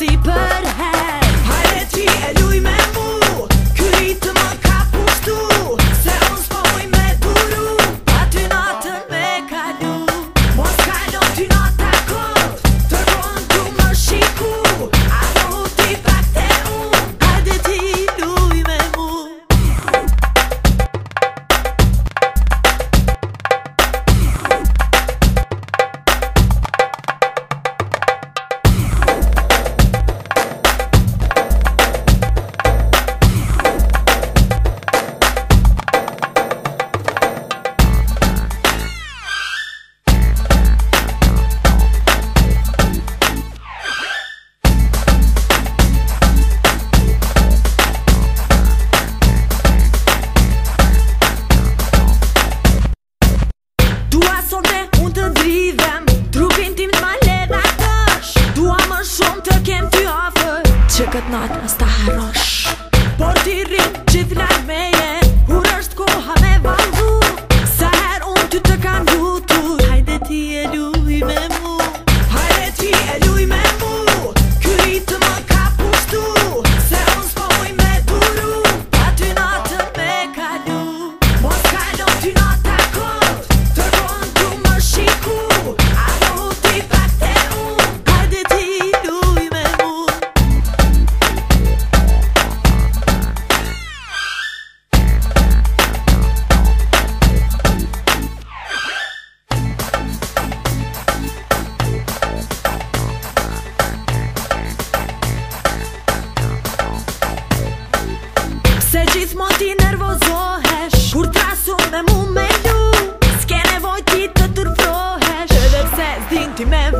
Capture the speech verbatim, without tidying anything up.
ti për her. Hajde ti e luj me mu, ky ritëm më ka pushtu, se unë s'poj me duru, Aty natën me kalu. mos kalon ty nata kot, të ronë tu më shiku, a do ti pak te unë. Hajde ti luj me mu. Dua sonte unë të dridhem, trupin tim t'ma ledha tësh, dua më shumë të kem ty afër, Që këtë natë as ta harrosh. por ti rrim gjithë larg meje, kur është koha me valgu, sa her unë ty të kam lutur. Hajde ti e luj me mu. Hajde ti e luj me mu, ky ritëm më ka pushtu, se unë s'poj me duru, Aty natën me kalu. mos kalon ty nata kot, të ronë tu më shiku, a do ti pak te unë. Hajde ti luj me mu. Se gjithmonë ti nervozohesh, kur trasu me mu me lu, s'ke nevoj ti të tërfrohesh, edhe pse s'din ti me